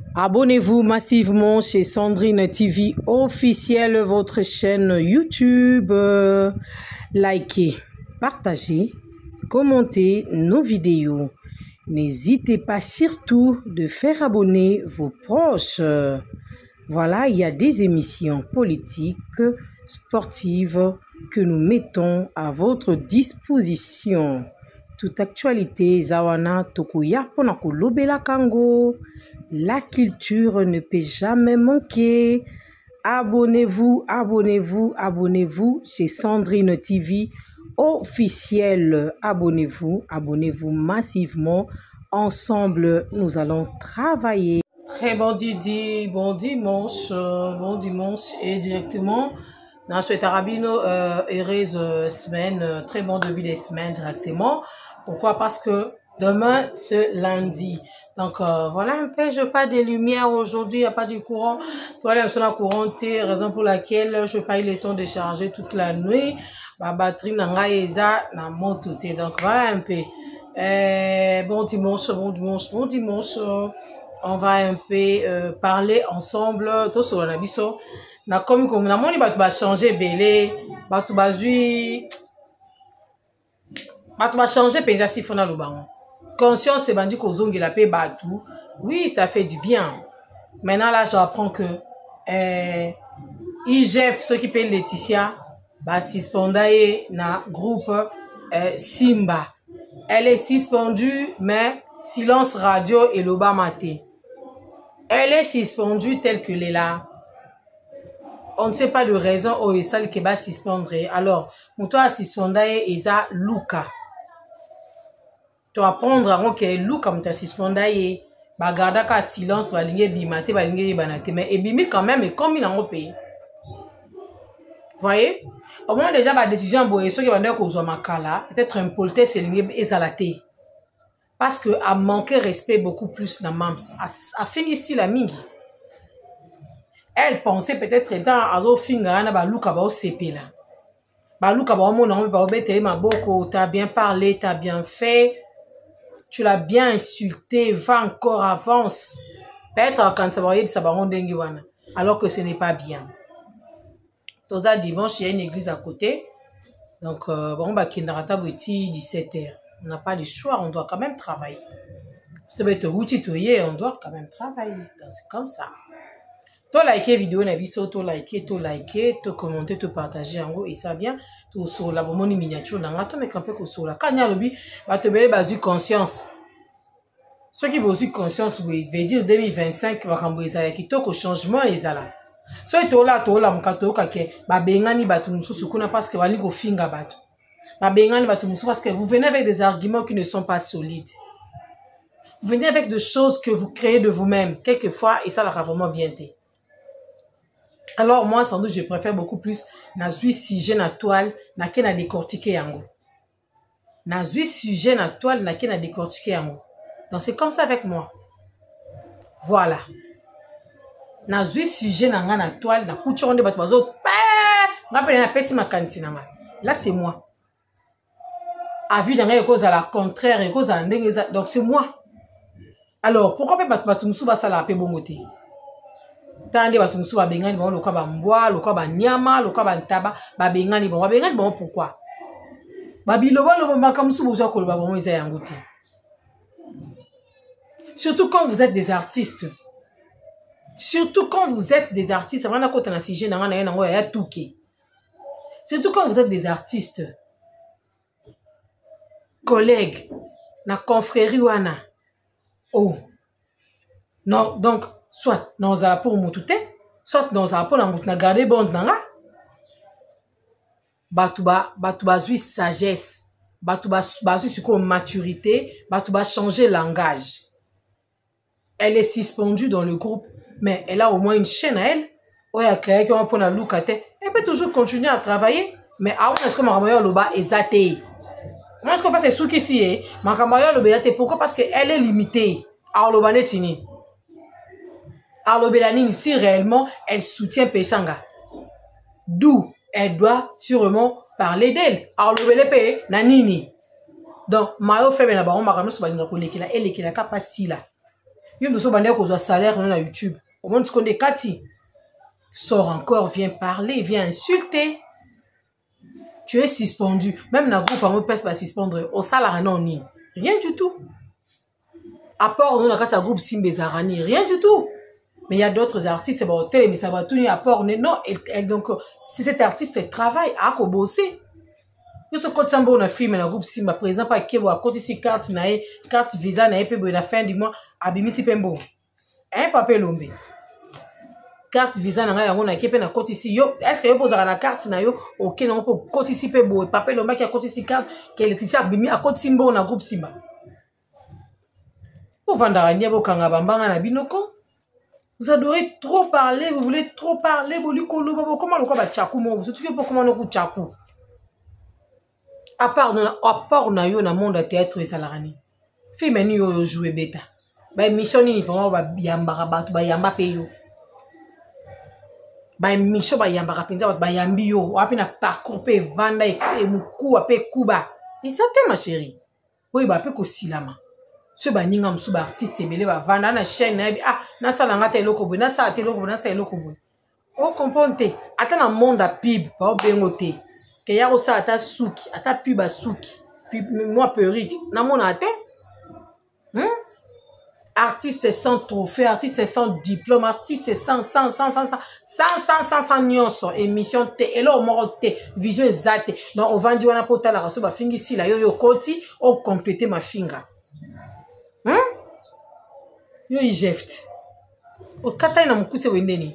Abonnez-vous massivement chez Sandrine TV officielle, votre chaîne YouTube. Likez, partagez, commentez nos vidéos. N'hésitez pas surtout de faire abonner vos proches. Voilà, il y a des émissions politiques, sportives que nous mettons à votre disposition. Toute actualité, Zawana Tokuya Ponako Lobela Kango. La culture ne peut jamais manquer. Abonnez-vous, abonnez-vous, abonnez-vous chez Sandrine TV officielle. Abonnez-vous, abonnez-vous massivement. Ensemble, nous allons travailler. Très bon Didi, bon dimanche et directement dans ce Tarabino heureuse semaine, très bon début de semaine directement. Pourquoi? Parce que demain c'est lundi. Donc voilà un peu, je n'ai pas de lumière aujourd'hui, il n'y a pas de courant. Voilà, sur la courante, raison pour laquelle je n'ai pas eu le temps de charger toute la nuit. Ma batterie n'a pas été na moto. Donc voilà un peu. Bon dimanche. On va un peu parler ensemble. Tout sur la biso. Na comme na moni batu ba changer belé, batu ba changer penza si fona lo bango. Conscience bandi ko zongi la pe batu. Oui, ça fait du bien. Maintenant là, j'apprends que IGF, ceux qui payent Laetitia, ba suspendaye na groupe Simba. Elle est suspendue, mais silence radio et l'oba maté. Elle est suspendue telle qu'elle est là. On ne sait pas de raison où est celle qui va suspendre. Alors, pour toi, suspendre, il y a Luca. Tu vas prendre un que Luca, tu as suspendre, bah garder qu'à silence, va linger bimate, va linger banate, mais et bimi quand même, et comme il en pays. Voyez? Au moins déjà, la décision, bon, ceux qui vont dire qu'on soit makala, peut-être un politesse, c'est linger ezalaté. Parce que a manqué respect beaucoup plus dans Mams. A fini ici la mingi. Elle pensait peut-être étant à zo finga na ba luka ba OCP là. Ba luka ba mon nom ba obete ma boko, t'as bien parlé, t'as bien fait. Tu l'as bien insulté, va encore avance. Peut-être quand ça va y ça va rondengi wana. Alors que ce n'est pas bien. Toza dimanche, il y a une église à côté. Donc bon ba kinarata boti 17h. On n'a pas le choix, on doit quand même travailler. On doit quand même travailler. C'est comme ça. To liker vidéo na biso, to liker, to commenter, to partager en gros et ça bien. To sur la bomoni miniature na ngato mais campé ko sur la kanya lobi ba te bele bazu conscience. Ceux qui bazu conscience veut dire 2025 ba kamboisa ya kitoko changement ezala. So to la mukato ka ke ba bengani batu mususu kuna parce que bali ko finga batu. Ba bengani batu mususu parce que vous venez avec des arguments qui ne sont pas solides. Vous venez avec des choses que vous créez de vous-même quelquefois et ça la vraiment bien été. Alors moi sans doute je préfère beaucoup plus na zui sujet na toile na ke na décortiquer yango. Na zui sujet na toile na ke na décortiquer yango. Donc c'est comme ça avec moi. Voilà. Na zui sujet na nga na toile na couture de bato bazo ngapela na pesi makanti na nga. Là c'est moi. Avis dans nga cause à la contraire et cause à donc c'est moi. Alors pourquoi pas bato musu ba sala pe bongote? Tande bato musu ba bengani ba loka ba mbwa, loka ba nyama, loka ba ntaba, ba bengani bon pourquoi? Ba biloba lo ba kamsu bozo ko ba bon eza yango te. Surtout quand vous êtes des artistes. Surtout quand vous êtes des artistes, avant na kota na sujet na nga na ngo ya tuki. Surtout quand vous êtes des artistes. Collègues na confrérie wana. Oh. Non, donc soit dans un rapport moutouté, soit dans un rapport na garder bande nanga. Batuba zui sagesse, batuba zui sur maturité, batuba changer langage. Elle est suspendue dans le groupe, mais elle a au moins une chaîne à elle. Oh ya créé qu'on prend la loukate, elle peut toujours continuer à travailler, mais avant est-ce que ma loba ezate. Moi je comprends c'est sous qui si ma camarade loba ezate pourquoi parce que elle est limitée. Alors loba netini. Alors Bélanine, si réellement elle soutient Pechanga, d'où elle doit sûrement parler d'elle. Alors le Bélepe, Nanini. Donc, Mayo fait bien la baron, Maramou, Sobalinga, elle est qui la capacité là. Yo de so bande ko zo salaire na YouTube. Au moins tu connais Cathy. Sors encore, viens parler, viens insulter. Tu es suspendu. Même dans le groupe, on peut pas suspendre. Au salaire, non, ni. Rien du tout. À part, on a un groupe Simbezarani. Rien du tout. Mais il y a d'autres artistes, bon, mais ça va tout à part. Non, donc, si cet artiste travaille, à bosser. Yo ce code sambo na film na groupe Simba par exemple à Kebo à côté si carte visa na pe na fin du mois abimi si pembo un papier lombe carte visa na yango na kepe na côté si yo est-ce que yo posera la carte na yo OK non pour côté si pembo papier lombe qui à côté si carte que l'électricité abimi à côté Simba na groupe Simba pour vendre nia bo kanga bambanga na binoko. Vous adorez trop parler, vous voulez trop parler, comment le quoi ba tchakou mo surtout que comment no ku tchakou. À part na yo na monde théâtre et salarani. Film ni yo jouer bêta. Ba mission ni vraiment ba yamba batu ba yamba pe yo. Ba mission ba yamba pinza ba yambi yo. Wapi na parcours pe vanda e muku pe kuba. Et ça te ma chérie. Oui ba pe ko silama. Ce ba ninga msu ba artiste belé ba vanda na chaîne na na sala ngata eloko bo na sa te eloko bo na sa eloko bo. O comprendre. Ata na monde a pib ba bengote. Que y a aussi ata souki, ata pub à souki, puis moi perruque, na mon ate, artiste sans trophée, artiste sans diplôme, artiste sans nyonso, émission te, et là au moro te, vision exacte, donc on vend du wana pota la raso ba fingi si la yo koti, o compléter ma finga, yo y jeft, o kata na mukuse wendeni,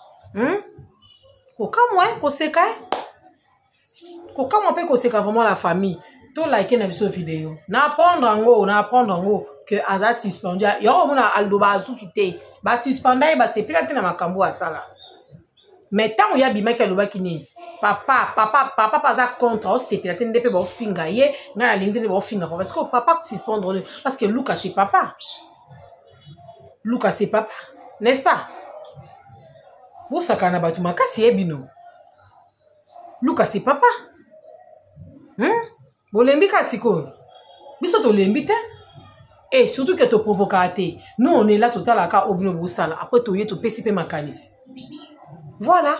o kamwe, ko seka. Quand on peut conseiller vraiment la famille, tout like une émission vidéo. N'apprendre en haut que Aza suspendu. Yo on a aldoba tout té. Ba suspendai ba c'est pilate na makambo à ça là. Mais tant il y a bima qui aldoba kini. Papa pas ça contre c'est pilate ndepé ba finga ye na la ligne de ba finga parce que papa suspendre parce que Lucas c'est papa. Lucas c'est papa, n'est-ce pas? Bo sakana batu makasi ebino. Lucas c'est papa. Bolembi kasiko. Biso to lembi te. Et surtout que to provocate. Nous on est là total à ka obino bosala. Après to yeto pesipe makanisi. Voilà.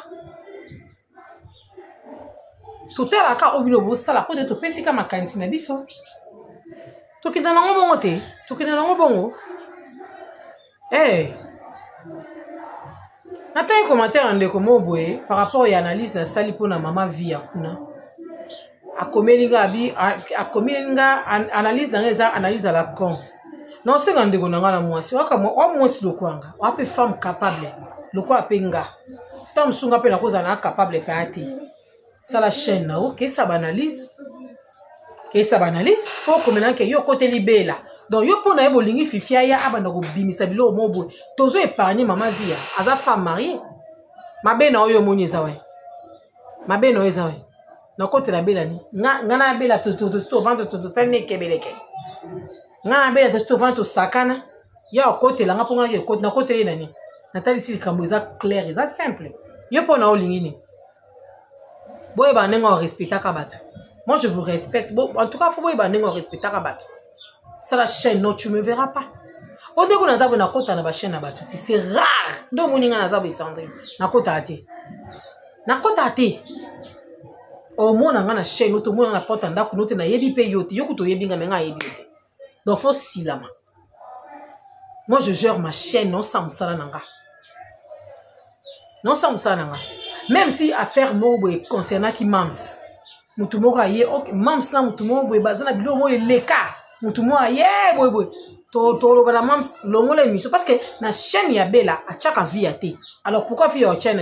Total à ka obino bosala. Après to pesika makanisi na biso. To kinda nango bongo te. To kinda nango bongo. Eh. Nata un commentaire en décomo boye par rapport à l'analyse de sali pour na maman vie ya kuna. Akomelinga analyse dans les analyse à la con. Non c'est ngande ko nanga na mwasi waka mwasi lokwanga wape femme capable lokwa penga tam sunga pe na koza na capable pe ati ça la chaîne na OK ça banalise pour komena ke yo côté libela donc yo pona e bolingi fifia ya abana ko bimisa bilo mobo tozo épargner maman via aza femme mariée mabe na oyo monyeza we mabe no eza we na côté la bela ni ngana bela to vendre to sane kebeleke ngana bela to vendre sakana ya côté la ngaponga ke côté na côté na ni natali si kambo eza clair eza simple yo pona olingi ni boye ba nengo respecta ka bato moi je vous respecte bon en tout cas faut boye ba nengo respecta ka bato ça la chaîne non tu me verras pas on deko na zabo na kota na ba chaîne na bato c'est rare ndo moninga na zabo Sandrine na kota ate au moins on a na chaîne auto monde na porte ndako note na yebi pe yote yokuto yebinga menga yebi yote donc faut silama moi je gère ma chaîne non sans musala nanga même si affaire mobo concernant qui mams mutumo aye ok mams na mutumo boy bazana bilo mo eleka mutumo aye boy to lo bana mams longo la émission parce que na chaîne ya bela a chaka vie ate alors pourquoi fi yo chaîne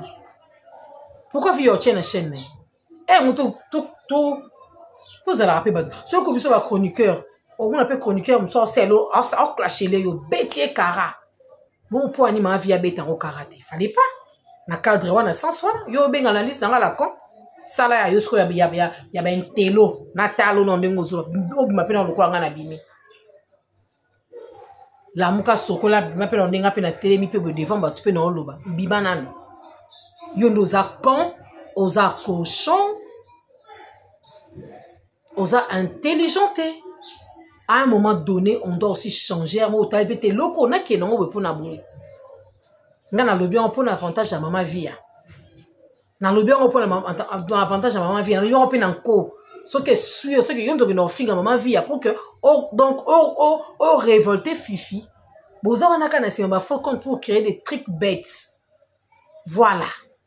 eh mutu tout vous allez rappeler bado ce que vous savez chroniqueur on appelle chroniqueur muso selo au clasher les yo betier kara bon pour animer vie beta au karaté fallait pas na cadre wana sans wana yo benga na liste na la con sala ya yosko ya ba intelo na talo no ndengo zuro obi mapena lokwa nga na bimi la muka sokola bi mapena ndenga pe na telemi pe bo devant ba tu pe na oloba bibanano yo ndoza con oza cochon oza intelligenté à un moment donné, on doit aussi changer. On a été loko, on a qui est non pour na boué. Nga na lobby on prend avantage à maman vie. Na lobby on prend avantage à maman vie. Na lobby on prend encore. Ce que sûr, ce que yon donc nos filles à maman vie pour que donc au révolter fifi. Boza wana kana si on va faut compte pour créer des trucs bêtes. Voilà.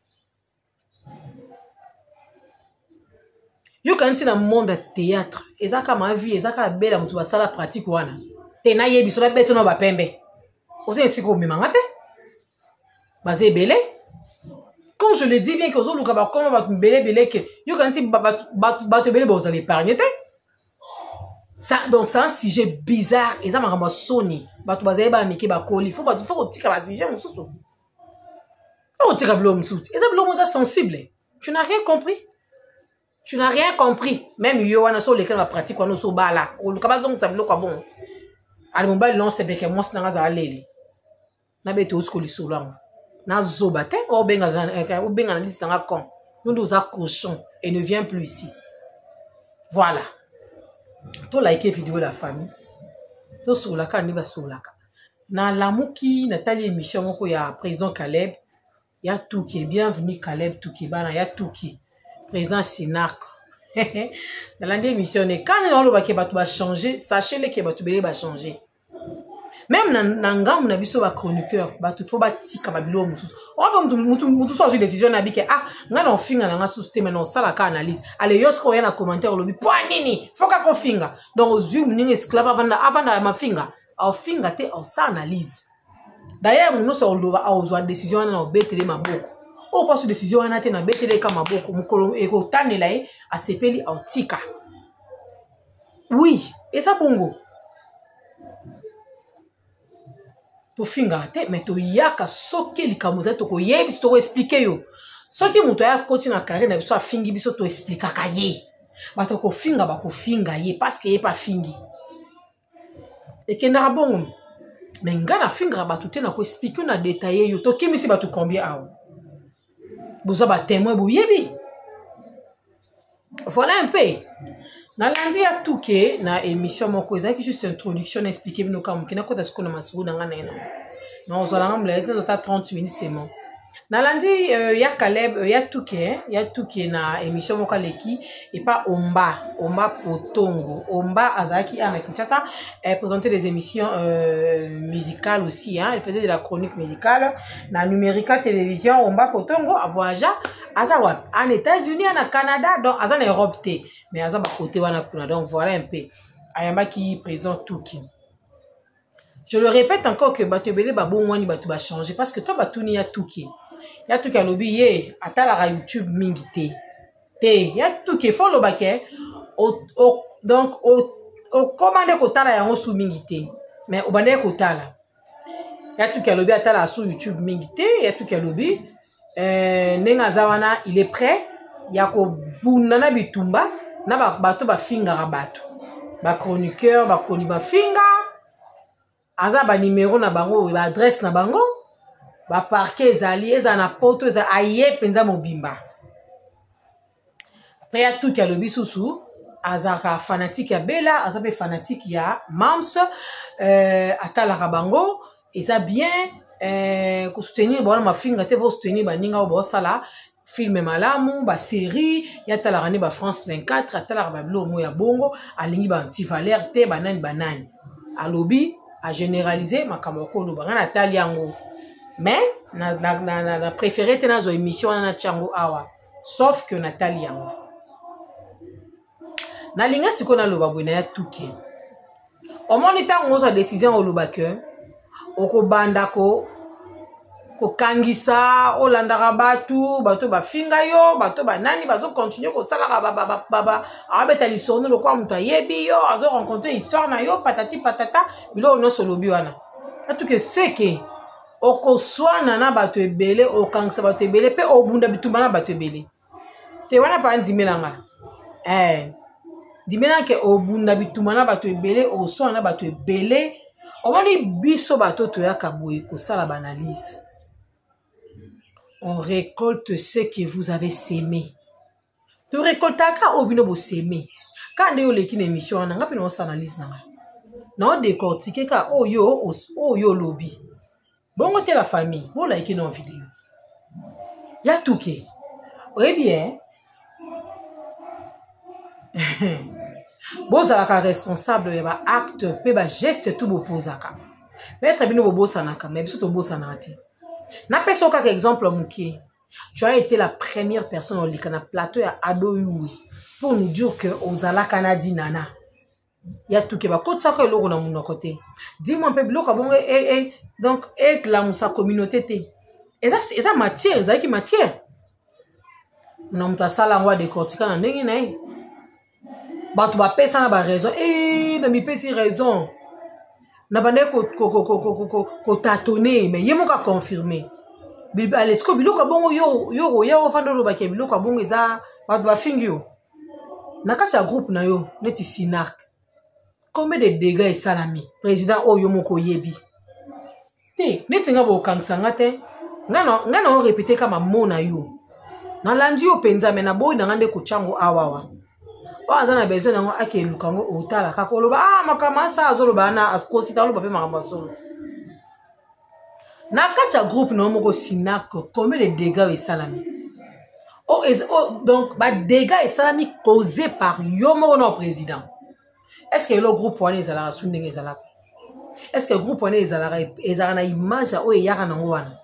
Yo quand c'est dans le monde de théâtre, ezaka ma vie, ezaka belle mutu ba sala pratique wana. Tena yebi so la bête no ba pembe. Ozo siko memangate. Bazé belé. Comme je le dis bien que ozo luka ba comment ba belé que yo quand si ba te belé vous allez épargner. Ça donc c'est un sujet bizarre, ezama ngamba soni. Ba tu bazé ba miki ba koli, faut tika ba sujet mususu. Faut tika blo mususu. Eza blo mususu sensible. Tu n'as rien compris? Tu n'as rien compris. Même yo wana so lesquels va pratique wana so bala. O lukaba zong ça blo kwa bon. Ali mon bal non c'est beke moi na za alele. Na bete oskoli solang. Na zobate o benga na liste nga con. Nous a cochon et ne vient plus ici. Voilà. To like vidéo la famille. To solaka ni ba solaka. Na lamuki Nathalie émission moko ya président Caleb. Ya tout qui est bienvenue Caleb tout qui bana ya tout qui président Sinac. Dans l'émission, quand on va changer, sachez que Batubele va changer. Même dans le biso va chroniqueur, il faut tika babilo mususu. On va mutu changer décision na bike ah nga on finga na nga système na sala ka analyse. Allez yosko ya na commentaire lobi po nini? Faut ka ko finga. Donc zoom ni esclave avant ma finga. Au finga te au sa analyse. D'ailleurs nous so loba ozwa décision na obetele maboko. O pas décision wana te na betele ka maboko mukolo eko tanela e a sepeli autika. Oui, et ça bongo. To finga te mais to yaka soki likamuza to ko yebi to expliquer yo. Soki muto ya koti na carrière na biso fingi biso to expliquer ka ye. Ba to ko finga ye parce que ye pas fingi. Et kenda bongo. Mais ngana finga ba to te na ko expliquer na détailler yo to kimisi ba to combien awo. Boza ba témoin boyebi. Voilà un peu. Na lundi à tout que na émission moko ezaki juste introduction expliquer bino comme kina kota siko na masuru na ngana ena. Na ozola ngambla ete tota 30 minutes c'est bon. Na lundi ya Caleb ya tout que na émission moko leki et pas Omba Potongo. Omba azaki à Kinshasa présenter des émissions musicales aussi hein, il faisait de la chronique musicale na Numérica télévision Omba Potongo a voyagé Azawa en États-Unis en Canada donc Azan Europe té mais Azaba côté wana kuna donc voilà un peu ayamba qui présente tout qui. Je le répète encore que batubele ba bon wani batu ba changer parce que toi batuni ya tout qui. Ya tout qui a lobby ye atala YouTube mingité. Té ya tout qui follow baké donc au commande ko tala ya sous mingité mais au bande ko tala. Ya tout qui a lobby atala sur YouTube mingité ya tout qui a lobby nenga zawana il est prêt yako bunana bitumba na bato ba finga rabato ba chroniqueur ba chronique ba finga aza ba numéro na bango ba adresse na bango ba parquet ezali eza na poto eza aye penza mobimba après ya tout ya lobi susu azaka fanatique ya Bella aza pe fanatique ya Mams atala bango eza bien ko soutenir bona mafinga te vo soutenir baninga o bosala film malamu ba série ya tala ba France 24 atala ba blo mo ya bongo alingi ba anti valeur te banani alobi a généraliser makambo ko lo banga na tali yango mais na préféré te na zo émission na chango awa sauf que Nathalie yango na linga siko na loba bwena ya tuke o monita ngozo décision o loba que okobanda ko kangisa olandaka bato bafinga yo bato banani bazo continuer ko sala baba abeta lisono lokwa muto yebi yo azo rencontrer histoire na yo patati patata bilo no solobi wana atu que c'est que okoswana na bato ebele okangisa bato ebele pe obunda bitumba na bato ebele te wana pa ndimelanga dimela ke obunda bitumba na bato ebele oswana na bato ebele omoni biso bato to ya kaboye ko sala banalise. On récolte ce que vous avez sémé. Tu récoltes quand obino bo sémé. Quand on est l'équipe d'émission, on a pas une analyse. Non décortiquer ka oh yo lobby. Bon côté la famille, bon like non vidéo. Y a tout qui. Oui bien. Bon ça la responsable de ba acte pe ba geste tout beau posaka. Peut-être bien beau sanaka mais surtout beau sanati. Na personne comme exemple muki. Tu as été la première personne au likana plateau à Adoyou pour nous dire que Ozala Kanadi nana. Il y a tout qui va côté ça que l'on a mon côté. Dis-moi un peu bloc avant donc être la sa communauté té. Et ça matière, ça qui matière. Non m'ta sala ngwa de cortica na ndenge na. Ba tu ba pesa na ba raison na mi pesi raison. Na ba ne ko tâtonner mais yemo ka confirmer. Alesko biloko bongo yo fando lo ba ke biloko bongo eza ba ba fingio. Na kati ya groupe na yo neti Sinark. Combien de dégâts est salami président oyo moko yebi te neti nga bo kangsanga te ngana on répéter kama mona yo na landi yo penza me na boy na ngande ko chango awawa o azana besoin nango ake lukango otala kakoloba makama sa azoloba na askosi talo ba pe makamba solo na kati ya groupe na moko Sinark combien de dégâts est salami donc ba dégâts est salami causés par yo moko no président. Est-ce que le groupe wane ezala sundenge ezala? Est-ce que le groupe wane ezala na image o eyaka na wana?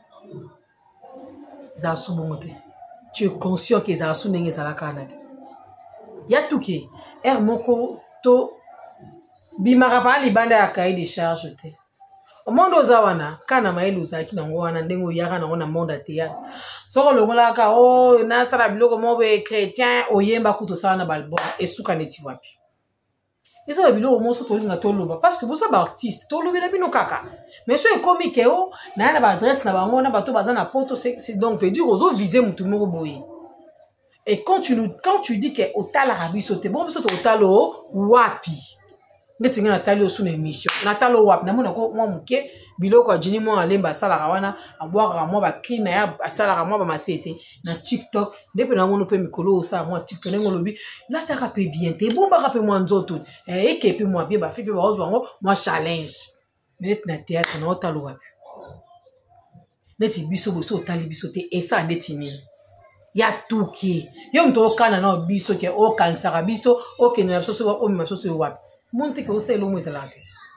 Za subomote. Tu es conscient que ezala sundenge ezala kana. Ya tuke moko to bimaka pa libanda ya cahier de charge te. O monde ozawana kana maelo zaki na wana ndengo yaka na wana monde théâtre. Soko longola ka na sala biloko mobe chrétien oyemba kuto sala na balbo esuka neti wapi. Et ça va bien au moins sur tolinga toloba parce que vous savez artiste toloba la bino kaka mais ce est comique o na ba adresse na bango na bato baza na poto c'est donc veut dire ozo viser mutu moko boye et quand tu dis que otala rabiso te bon biso to otalo wapi neti nga natali osu na émission natalo wapi na mona ko mwa muke biloko ajini mwa alemba sala kawana abwaka mwa ba kina ya asala mwa ba masese na TikTok depuis na ngono pe mikolo osa mwa TikTok ngo lobi nataka pe bien te bomba ka pe mwa nzoto ke pe mwa bien ba fi pe ba ozo ngo mwa challenge mais na théâtre na otalo wapi neti biso boso otali biso te esa neti ni ya tuki yo mto kana na biso ke o kansaka biso o ke na biso so o mi biso so wapi monte que você lomo ezalate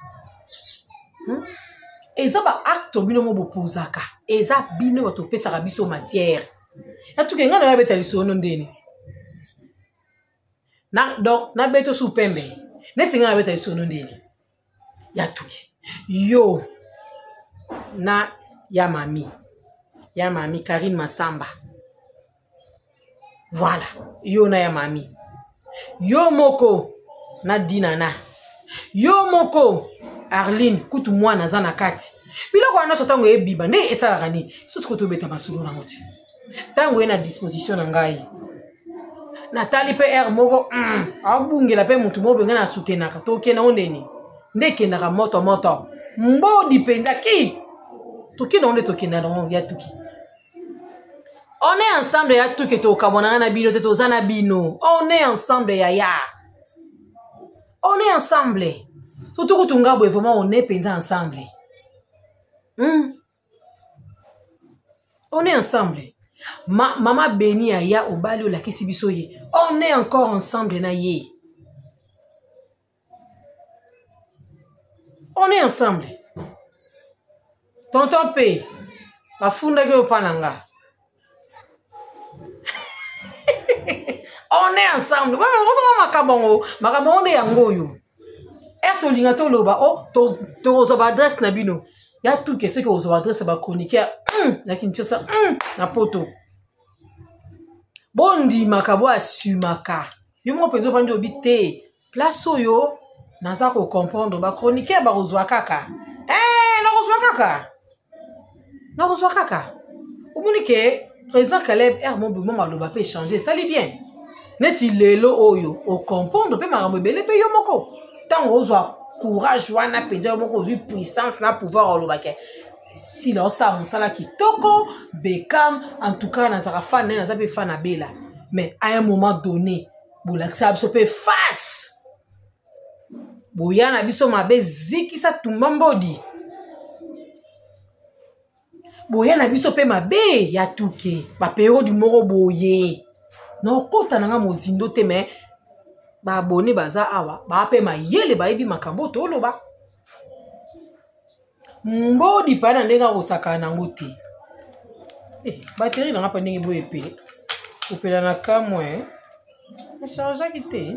eza ba acte bino mo bopozaka eza bino bato pesa biso matière atuke ngana ya betali sono ndeni na donc na beto su pembe neti ngana betali sono ndeni ya tuke yo na ya mami Karine Masamba voilà yo na ya mami yo moko na dinana yo moko Arline kutu mwana za na kati biloko wana so tango ebiba nde esalaka ni soki ko tobeta masolo na moti tango na disposition na ngai natali pe moko abungela pe mutu mo benga na soutenaka toke na ondeni nde kendaka moto mbodi penza ki toki na onde toki na no ya tuki on est ensemble ya tuki to kabona na bino te tozana bino on est ensemble ya on est ensemble. Surtout que Tunga vraiment on est pensé ensemble. On est ensemble. Maman Béni aya obali la kisibisoye. On est encore ensemble na ye. On est ensemble. Tonton P. Afunda ke opananga. On est ensemble. On est yangoyo. To linga to loba to ozoba adresse na bino. Ya tout que ce que ozoba adresse ba chroniqueur na Kinshasa na poto. Bondi makabo asumaka. Yo mo penzo panjo bité. Place oyo naza ko comprendre ba chroniqueur ba ozwa kaka. Na ozwa kaka. Omunike président Caleb mon maloba peut changer, ça lit bien. Neti lelo oyo o comprendre pe marambo bele pe yo moko. Tant ozwa courage wana penza moko ozwi puissance na pouvoir olobake. Si là ça on sala kitoko Beckham en tout cas na saka fan na za pe fan na bela. Mais à un moment donné, boulaksa abso pe face. boya na biso mabe zikisa tumba mbodi boya na biso pe mabe ya tuke ba période moko boye na okota nanga mozindo te me ba abonné baza awa ba pe mayele ba yebi makambo to loba mbodi pa na ndenga kosaka nango te batterie nanga pa ndenge boye epele opela na kamwe charge quitté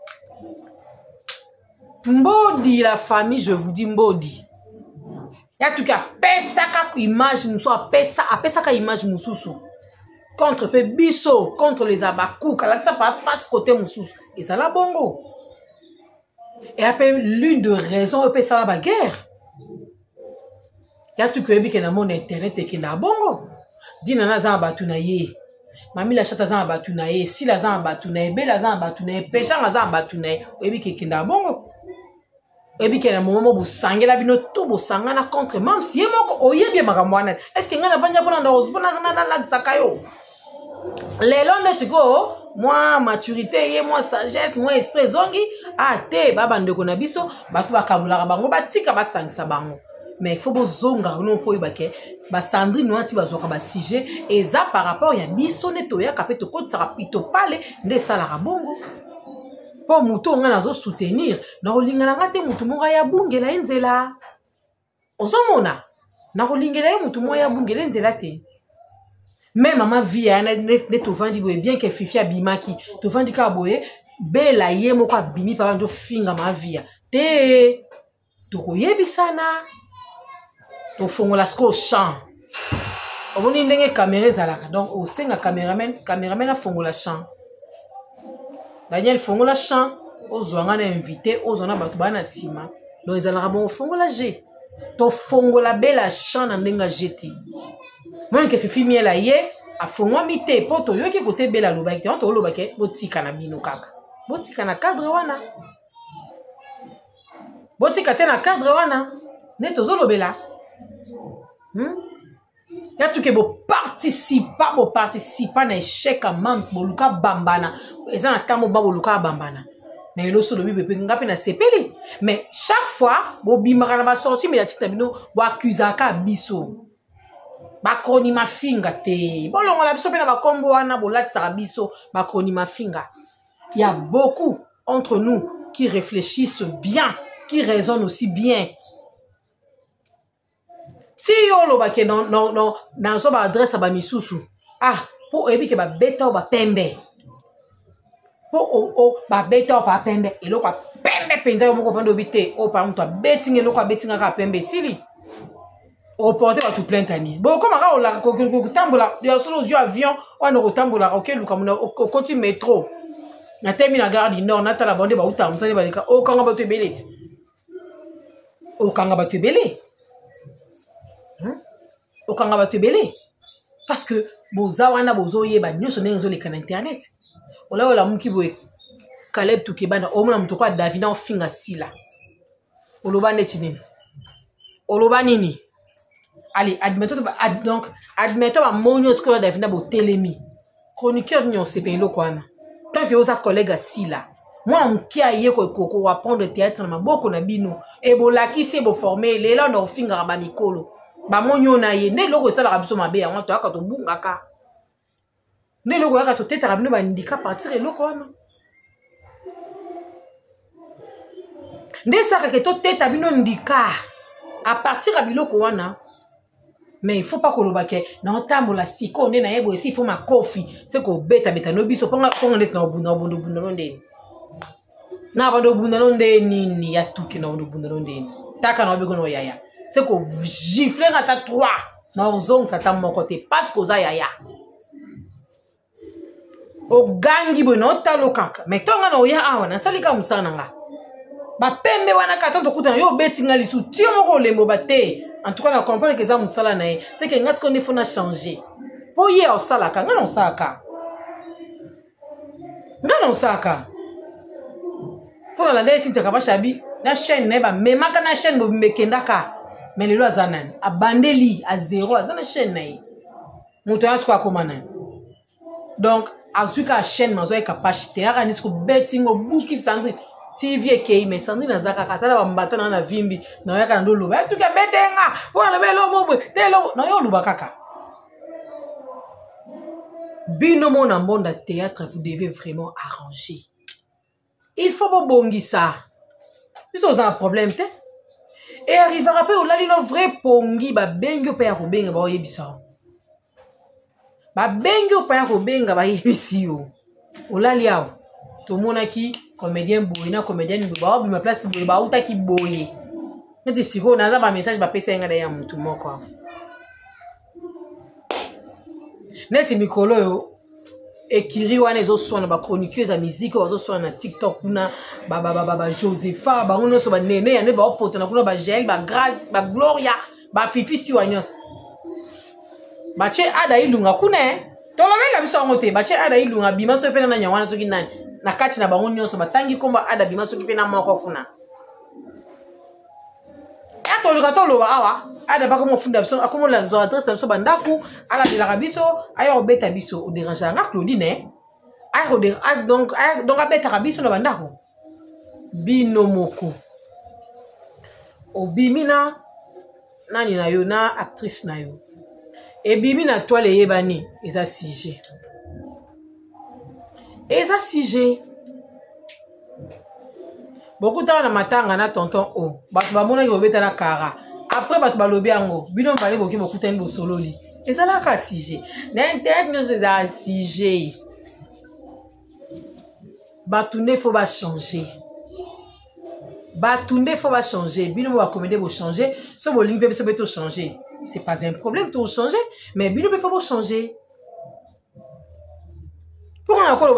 mbodi la famille je vous dis mbodi ya tout cas pesaka image muso apesaka image mususu contre pe biso contre les abakou kala ça pas face côté mususu et ça la bongo et après l'une de raisons pe ça la guerre ya tout que bi ke na mon internet et ke na bongo dina na za batu na ye mami la chata za batu na ye si la za batu na ye be la za batu na ye pesha za batu na ye ebi ke na bongo ebi ke na moment bo sangela bino tout bo sangana contre même si moko oyebi makambo wana est-ce que ngana vanja bona ndo ozbona na la tsakayo lelo nde siko moi maturité ye moi sagesse moi esprit zongi te baba ndeko na biso batu bakabulaka bango batika basangisa bango mais il faut bozonga non faut ibake ba Sandrine noati bazoka ba sujet et ça par rapport ya biso neto ya kapeto koti sara pito pale nde sala rabongo po muto nga nazo soutenir na rolingana ngate mutu monga ya bungela enzela ozomona na rolingela ye mutu monga ya bungela enzela te mais maman via na neto vandi boye bien que Fifi abimaki to vandi ka boye bela ye moko abimi pa banjo finga ma via te to koyebisana to fongola sko champ omoni ndenge caméra zalaka donc au senga caméraman a fongola champ Daniel fongola champ ozwanga na invité ozona batu bana sima donc ezalaka bon fongola G to fongola bela champ na ndenga jeti moi ke Fifi miela ye a fongwa mite poto yoki kote bela lobaki te to lobaki botika na bino kaka botika na cadre wana botika te na cadre wana neto zolobela ya tout que bo participa na échec à mams bo luka bambana eza na tamo ba bo luka bambana mais lo solo bibe ngapi na sepeli mais chaque fois bo bimaka na ba sortie médiatique na bino bo accusaka biso ba kroni mafinga te bo longola biso pe na ba kombo wana bo latisa biso ba kroni mafinga. Il y a beaucoup entre nous qui réfléchissent bien, qui raisonnent aussi bien. Si yo lo ba ke dans so ba adresse ba misusu po ebi ke ba beta ba pembe po ba beta ba pembe e lo kwa pembe penza yo moko vando bité o pa mto betting e lo kwa betting ka pembe sili o porter ba tout plainte ani bon comme ka o la ko tambola yo solo yo avion o no ko tambola o ke luka mona o koti métro na temi na gare du nord na tala bande ba uta musali ba leka o kanga ba to beleti o kanga ba to belé okanga batebele parce que boza wana bozoye ba nyonso ndenzo leka na internet ola muki boye Caleb tukebana omona muto kwa Davina ofinga sila oloba neti nini oloba nini allez admettons donc admettons ba monyo skola Davina bo telemi chroniqueur nyon sepelo kwana tant que oza collègue sila moi mkia ye ko apprendre théâtre na maboko na bino e bolaki se bo former lela na ofinga ba mikolo ba monyo na ye ne loko sala rabiso mabe ya to aka to bungaka ne loko aka to teta rabino ba ndika partir e loko wana nde saka ke to teta bino ndika à partir ya biloko wana mais il faut pas koloba ke na otambola siko nde na yebo esi il faut ma kofi c'est ko beta no biso ponga net na obunda londe na bando obunda londe nini ya tuki na obunda londe taka na obiko no yaya c'est que gifler à ta 3 dans zone ça t'a mon côté parce que ça yaya o gangi bono ta lokaka mais tonga na oya awa na salika musana nga ba pembe wana katonto kutana yo betinga lisu tio moko lembo bate en tout cas na comprendre que ça musala na c'est que ngati ko ne faut na changer po ye o sala ka ngana osaka pour la ndesi ntaka ba shabi na chaîne ne ba memaka na chaîne bo mbekendaka mais les lois zanan abandeli à 0 azana chaîne naï muto yasko komana donc azuka chaîne mazo e capacité ya kanisco betting o buki Sandrine TV ekei mais Sandrine azaka katala ba mbata na vimbi na yaka ndo loba tu ka betenga wala belo mobwe telo na yo luba kaka binomo na monde théâtre vous devez vraiment arranger il faut bongi ça ils ont un problème te et arrivera pe olali no vrai pongi ba bengo pe ya ko benga ba yebisa ba bengo pe ya ko benga ba yebisi yo olali awo to monaki comédien boy na comédienne boy ba bi ma place boy ba uta ki boy nti siko na za ba message ba pesa nga ya mutu moko nesi mikolo yo ekiri wana ezo sona ba chroniqueuse ya musique ozo sona na TikTok kuna ba Josepha ba ngono so ba nene ya ne ba opota na kuna ba Gel ba Grace ba Gloria ba Fifi si wanyos ba che ada ilunga kuna tolomela biso ngote ba che ada ilunga bima so pena na nyawana so kinani na kati na bango nyonso batangi komba ada bima soki pe na moko kuna ato lukatolo awa ada bako mo funda biso akomo la nzo adresse biso bandaku ala de la biso ayo beta biso o déranger nga Claudine ayo de donc abeta biso na bandaku bino moko obimina nani na yo na actrice na yo e bimina toile yebani eza sujet eza sujet beaucoup de na matanga na tonton o batu ba mona yo beta na kara après batu ba lobi yango bino mbale boki bokutani bo sololi eza la ka sujet na internet nous eza sujet batu ne faut pas changer batu ne faut pas changer bino ba comédie bo changer so bo ligne so beto changer c'est pas un problème tout changer mais bino faut pas changer. Pour on a encore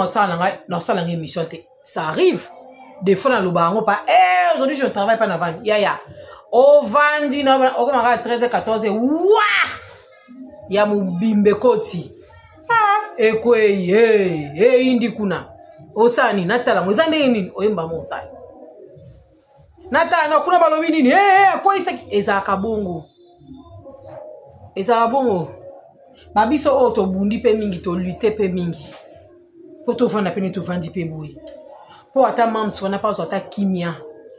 le émission, ça arrive. Des fois, dans le baron, pas, aujourd'hui, je ne travaille pas dans la vanne. Ya. Au vandi, au 13 14 ouah! Ya mu bimbe koti. Ekwe, indi kuna. Osani, natala, mwezande nini, oyemba mosani. Natala, na kuna balobi nini, kwa isa, eza kabongo. Eza kabongo. Babiso o to bundi pe mingi to lutter pe mingi. Po to vanda pe ni to vandi pe boy. Po ata mam so na pas ata kimia.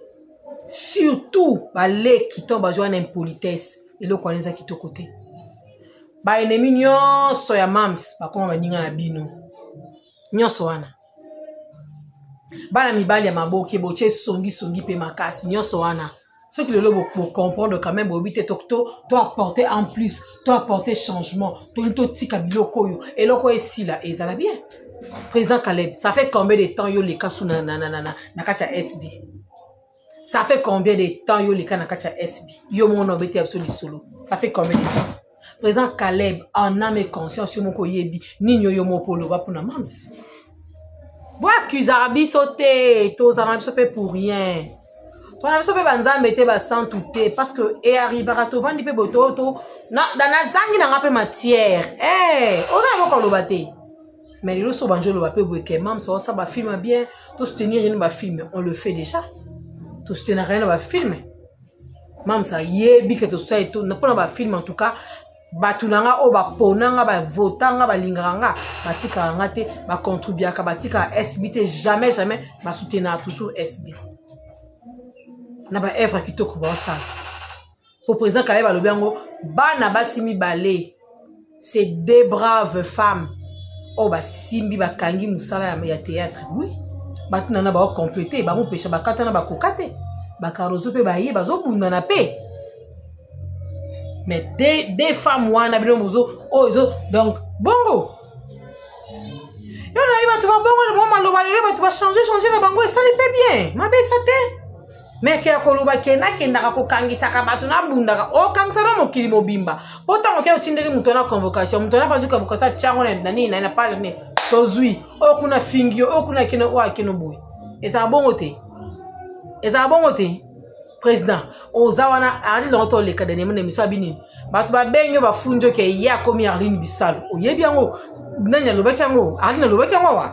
Surtout ba le ki to ba joa na impolitesse et le kwanza ki to côté. Ba ennemi nyonso ya mams ba koma ba ninga na bino. Nyonso wana. Bana mibali ya maboke boche songi pe makasi nyonso wana. Ce qui le lobo pour comprendre quand même obité to apporter en plus, to apporter changement, to tika biloko yo et loko ici là et ça va bien. Président Caleb, ça fait combien de temps yo les cas sous na kacha SB? Ça fait combien de temps yo les cas na kacha SB? Yo mon obété absolu solo. Ça fait combien de temps? Président Caleb en âme et conscience yo moko yebi ni yo mo polo ba pour na mams. Boa accusarabi sauter, to zanabi so fait pour rien. Toi na so pe banza mete ba sans touter parce que et arrivera to vandi pe bototo na na zangi na ngape matière. Oza loko lo baté. Mais les so banjo lo ba pe boeke mam so ça ba film bien, to soutenir une ba film, on le fait déjà. To soutenir rien ba film. Mam ça yebi que to ça et to na pas ba film en tout cas. Batunanga o ba ponanga ba votanga ba linganga batika ngate ba contribuer ka batika SBT jamais ba soutenir toujours SB. Na ba effort qui toko ba ça pour président Caleb alobiango bana basimi balé c'est des braves femmes o ba simbi ba kangi musala ya théâtre oui batuna na ba compléter ba mo pêcher ba katana ba kokate ba karozo pe ba ye bazo bunda na pe mais des femmes wana bino mozo ozo donc bongo yo na iba tu ba bongo na ba maloba le ba tu ba changer na bango et ça ne peut bien ma be ça te mais ke akoluba kena kenda ka kokangisa ka batu na bunda o kangisa na mokili mobimba potango ke otindeli muto na convocation muto na bazuka bukosa chango na nini na page ne tozui o kuna fingio o kuna kino o akino boy eza bongo te président ozawana ali lonto le kadene mene miso abini batu ba benyo ba funjo ke ya komi Arline Bisalo oyebi yango nanya lobaki yango Arline lobaki yango wa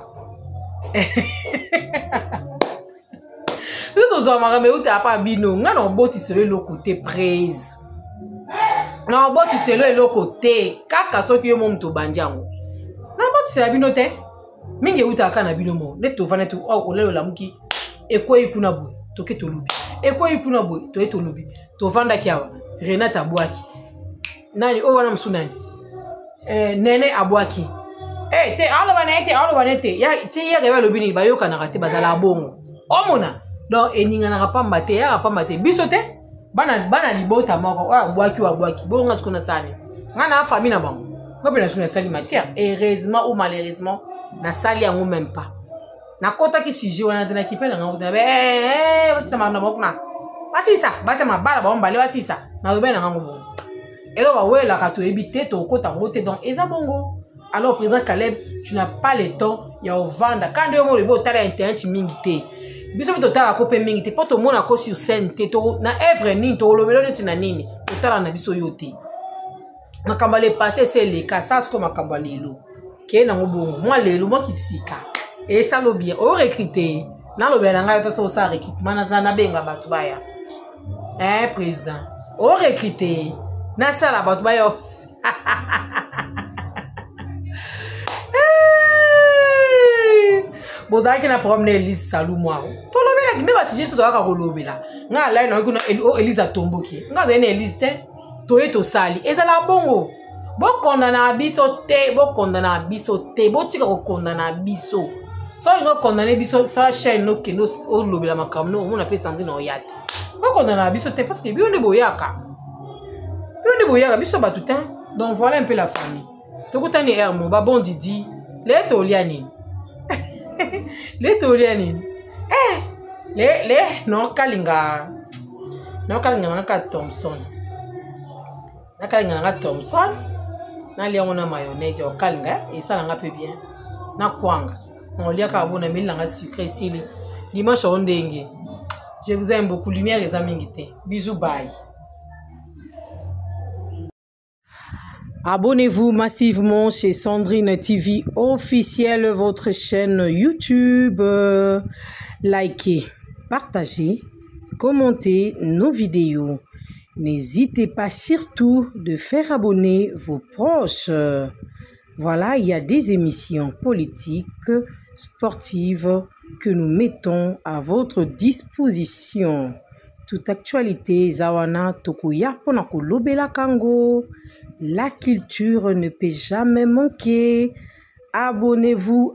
nous sommes mais où t'as pas bino nga no boti selo le côté prise non boti selo le côté kaka soki yo mom to bandiango na boti selo bino te mingi uta kana bino mo ne to vana to o lelo la muki et quoi il kuna boy toke to lobi et quoi il kuna boy to eto lobi to vanda kiawa Renata Abouaki nani o wana msunani Nene Abouaki te alo banete ya ti ya reba lobi ni bayoka na kate bazala bongo omona donc eninga na pamba te ya pamba te biso te bana libota moko Abouaki bonga sikona sani ngana famille na bango ngobe na suna sali matière heureusement ou malheureusement na sali yango même pas na kota ki siji wana tena kipela ngao tena basi na bokuna basi mabala ba ombale wasisa na lobe na ngango bongo elo ba wela ka to ebite to kota ngote donc eza bongo alors président Caleb tu n'as pas le temps ya ovanda quand yo mo lebo tala internet mingi te biso to tala ko pe mingi te po to mona ko sur scène te to na œuvre nini to lobelo neti na nini to tala na biso yote makamba le passé c'est les cassas comme makamba lelo ke na ngobongo moi lelo moi kisika et ça lo bien o recruter na lo bela nga to so recrutement na benga batu baya président o recruter na sala batu baya bozaki na problème na Elise Salou moi to lo bela nde ba sije to ka kolobela nga la na kuna Elise Tomboki nga za na Elise te to eto sali ezala bongo bo kondana biso te bo tika ko kondana biso so ngo kondana biso sa chaîne no kendo o lobela makamno mona pe sandi na oyate bo kondana biso te parce que bionde boyaka biso ba tout temps donc voilà un peu la famille to kutani ermo ba bon didi le to liani le no kalinga na Thompson nakalinga Thompson na liango na mayonnaise o kalinga et ça nga peu bien na kwanga on lia ka bona mille nga sucré sili dimanche on ndenge je vous aime beaucoup lumière les amis ngité bisous bye. Abonnez-vous massivement chez Sandrine TV officielle, votre chaîne YouTube. Likez, partagez, commentez nos vidéos. N'hésitez pas surtout de faire abonner vos proches. Voilà, il y a des émissions politiques, sportives que nous mettons à votre disposition. Toute actualité, Zawana Tokoya Ponako Lobela Kango. La culture ne peut jamais manquer. Abonnez-vous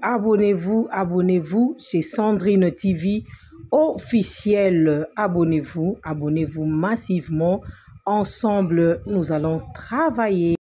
chez Sandrine TV officielle. Abonnez-vous massivement. Ensemble, nous allons travailler.